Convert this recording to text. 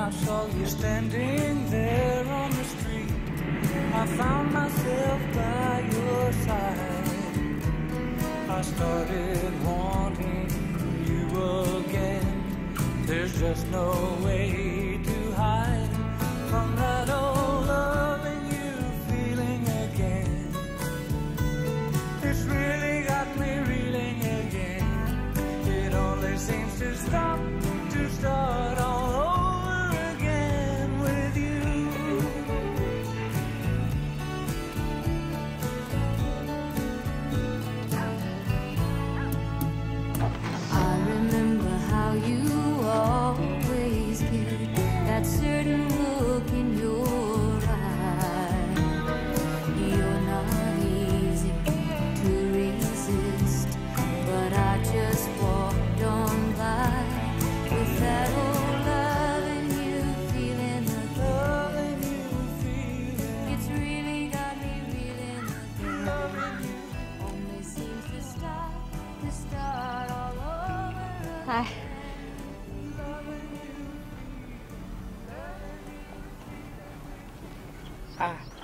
I saw you standing there on the street. I found myself by your side. I started wanting you again. There's just no way to hide from that old loving you feeling again. It's really got me reeling again. It only seems to stop, to start all over again with you. I remember how you always cared, that certain look in your eye. You're not easy to resist, but I just walked on by with that old loving you feeling again. It's really got me reeling again. Only seems to stop, to start all over again. Hi. Ah.